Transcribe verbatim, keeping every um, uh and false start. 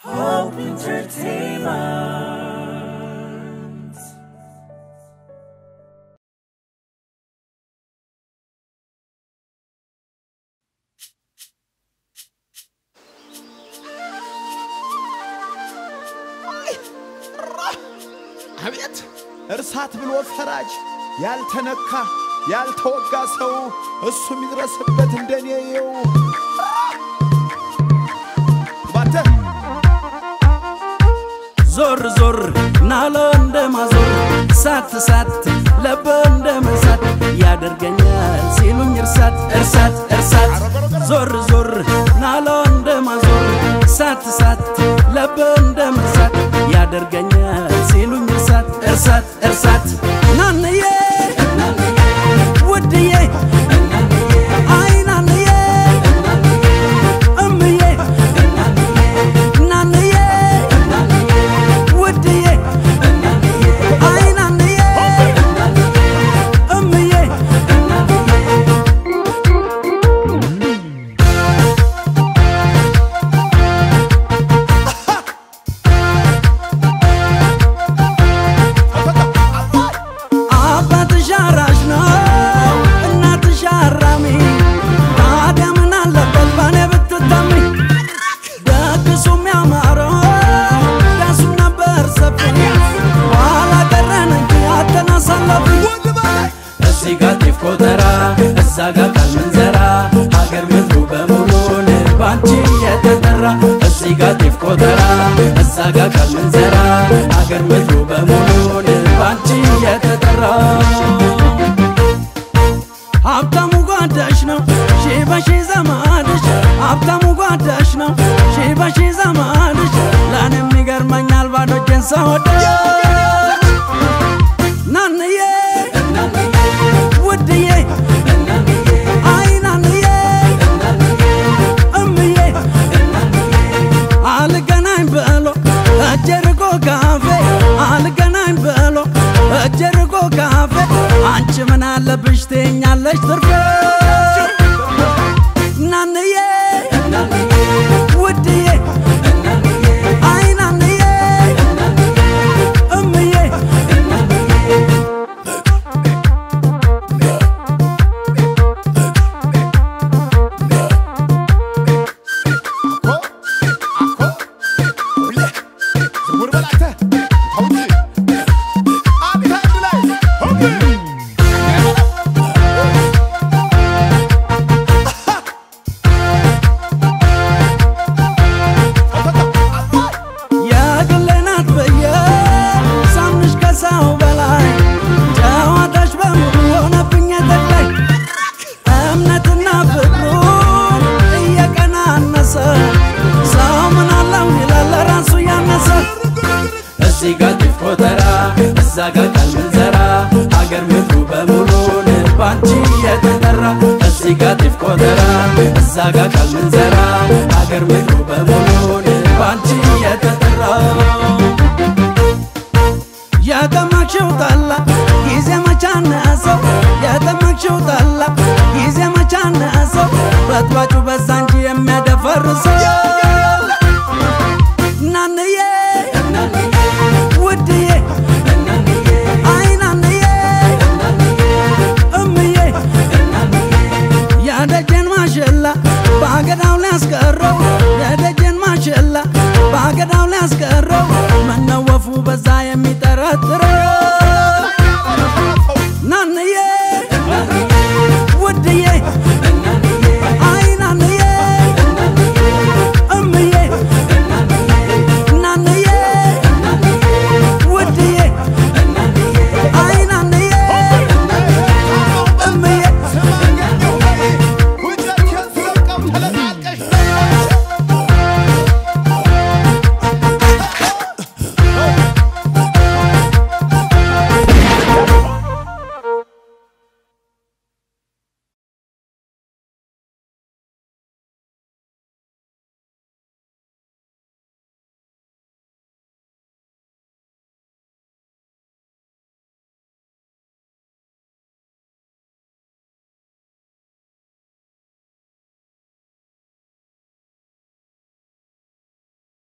Hope Entertainment. አቤት እርሳት ብሎ ፈራጅ ያልተነካ ያልተወጋ ሰው እሱ የሚድረስበት እንደኔው ባተ ዞር ዞር ናለ እንደማዞር ሳት ሳት ለበ እንደመሳት ያደርገኛል ሲሉኝ እርሳት እርሳት እርሳት ዞር ዞር ናለ እንደማዞር ሳት ሳት ለበ እንደመሳት ያደርገኛል ሲሉኝ እርሳት እርሳት እርሳት ናንዬ ውድዬ አይ ናንዬ እምዬ ናንዬ ውድዬ አይ ናንዬ እምዬ አባትሽ አራሽ ነው እናትሽ አራሚ ታዲያ ምን አለበት በኔ ብትታሚ ደግሱ የሚያማረው ዳሱ ነበር ሰፊ ኋላ ቀረን እንጂ አተናሳለፊ እዚህ ጋ ጤፍ ቆጠራ እዛ ጋ ቃል ምንዘራ ሀገር ምድሩ በሙሉ ባንቺ የተጠራ እዚህ ጋ ጤፍ ቆጠራ እዛ ጋ ቃል ምንዘራ ሀገር ምድሩ በሙሉ ባንቺ የተጠራ ሀብታሙ ጓዳሽ ነው ሺህ በሺህ ዘመድሽ ሀብታሙ ጓዳሽ ነው ሺህ በሺህ ዘመድሽ ለእኔም ይገርመኛል ባዶ እጄን ስወድሽ ናንዬ ውድዬ አይ ናንዬ እምዬ አልገናኝ ብሎ እጀርጎ ካፌ አልገናኝ ብሎ እጀርጎ ካፌ አንቺ ምን አለብሽ ትኛለሽ ትርፌ ናንዬ ውድዬ አይ ናንዬ እምዬ የግሌ ናት ብዬ ሳምንሽ ከሰው በላይ ጨዋታሽ በሙሉ ሆነብኝ ጠቅላይ እምነትና ፍቅሩን እየቀናነሰ ሰው ምን አለው ይላል ለራሱ ያነሰ እዚህ ጋ ጤፍ ቆጠራ እዛ ጋ ቃል ምንዘራ ሀገር ምድሩ በሙሉ ባንቺ የተጠራ እዚህ ጋ ጤፍ ቆጠራ እዛ ጋ ቃል ምንዘራ ሀገር ምድሩ በሙሉ ባንቺ የተጠራ የተመክሽው ጠላ ጊዜ መቻነሰው የተመክሽው ጠላ ጊዜ መቻነሰው በጥባጩ በዛ እንጂ የሚያደፈርሰው ናንዬ ውድዬ አይ ናንዬ እምዬ የደጀን ማሽላ በአገዳው ሊያስቀረው የደጀን ማሽላ በአገዳው ሊያስቀረው